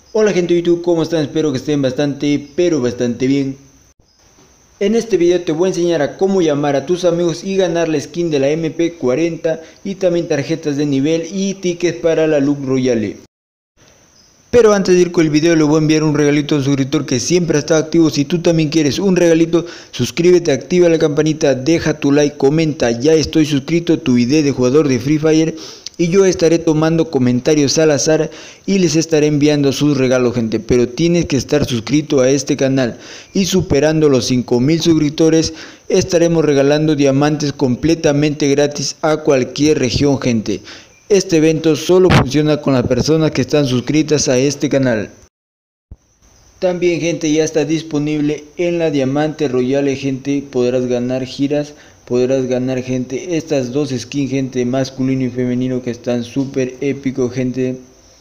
Hola gente de YouTube, ¿cómo están? Espero que estén bastante bien. En este video te voy a enseñar a cómo llamar a tus amigos y ganar la skin de la MP40 y también tarjetas de nivel y tickets para la Loot Royale. Pero antes de ir con el video le voy a enviar un regalito a un suscriptor que siempre está activo. Si tú también quieres un regalito, suscríbete, activa la campanita, deja tu like, comenta, ya estoy suscrito, tu ID de jugador de Free Fire. Y yo estaré tomando comentarios al azar y les estaré enviando sus regalos, gente. Pero tienes que estar suscrito a este canal. Y superando los 5000 suscriptores, estaremos regalando diamantes completamente gratis a cualquier región, gente. Este evento solo funciona con las personas que están suscritas a este canal. También, gente, ya está disponible en la Diamante Royale, gente. Podrás ganar giras. Podrás ganar, gente, estas dos skins, gente, masculino y femenino, que están súper épicos, gente.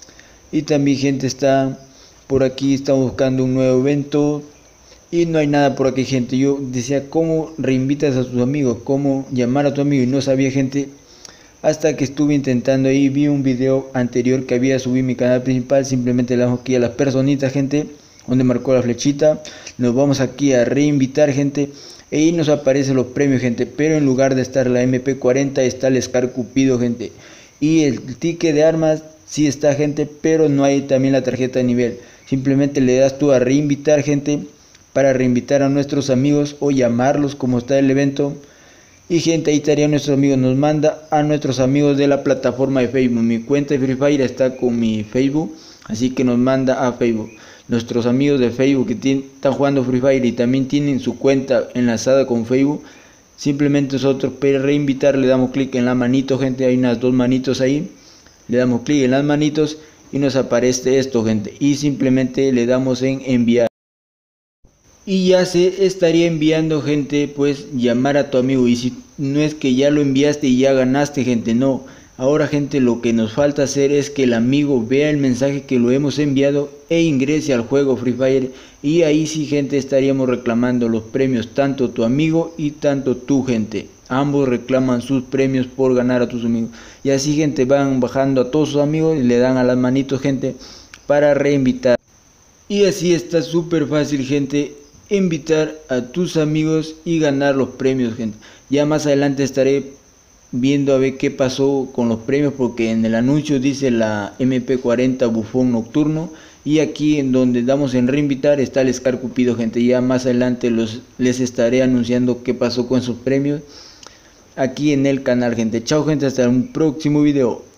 Y también, gente, está por aquí, estamos buscando un nuevo evento y no hay nada por aquí, gente. Yo decía, ¿cómo reinvitas a tus amigos? ¿Cómo llamar a tu amigo? Y no sabía, gente, hasta que estuve intentando ahí. Vi un video anterior que había subido mi canal principal. Simplemente le damos aquí a las personitas, gente, donde marcó la flechita. Nos vamos aquí a reinvitar, gente. Y nos aparecen los premios, gente, pero en lugar de estar la MP40 está el Scar Cupido, gente. Y el ticket de armas sí está, gente, pero no hay también la tarjeta de nivel. Simplemente le das tú a reinvitar, gente, para reinvitar a nuestros amigos o llamarlos como está el evento. Y, gente, ahí estaría nuestros amigos. Nos manda a nuestros amigos de la plataforma de Facebook. Mi cuenta de Free Fire está con mi Facebook, así que nos manda a Facebook. Nuestros amigos de Facebook que están jugando Free Fire y también tienen su cuenta enlazada con Facebook, simplemente nosotros para reinvitar le damos clic en la manito, gente. Hay unas dos manitos ahí, le damos clic en las manitos y nos aparece esto, gente, y simplemente le damos en enviar y ya se estaría enviando, gente, pues llamar a tu amigo. Y si no es que ya lo enviaste y ya ganaste, gente, no. Ahora, gente, lo que nos falta hacer es que el amigo vea el mensaje que lo hemos enviado e ingrese al juego Free Fire. Y ahí sí, gente, estaríamos reclamando los premios, tanto tu amigo y tanto tu, gente. Ambos reclaman sus premios por ganar a tus amigos. Y así, gente, van bajando a todos sus amigos y le dan a las manitos, gente, para reinvitar. Y así está súper fácil, gente, invitar a tus amigos y ganar los premios, gente. Ya más adelante estaré viendo a ver qué pasó con los premios, porque en el anuncio dice la MP40 Bufón Nocturno, y aquí en donde damos en reinvitar está el Scar Cupido, gente. Ya más adelante les estaré anunciando qué pasó con esos premios aquí en el canal, gente. Chao, gente, hasta un próximo video.